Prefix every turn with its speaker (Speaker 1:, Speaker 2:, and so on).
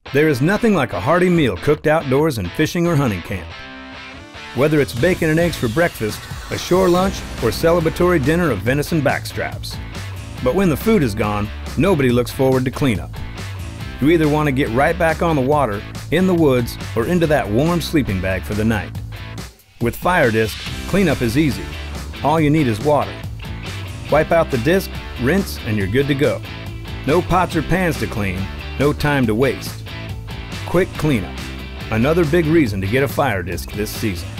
Speaker 1: There is nothing like a hearty meal cooked outdoors in fishing or hunting camp. Whether it's bacon and eggs for breakfast, a shore lunch, or celebratory dinner of venison backstraps. But when the food is gone, nobody looks forward to cleanup. You either want to get right back on the water, in the woods, or into that warm sleeping bag for the night. With FireDisc, cleanup is easy. All you need is water. Wipe out the disc, rinse, and you're good to go. No pots or pans to clean, no time to waste. Quick cleanup. Another big reason to get a FireDisc this season.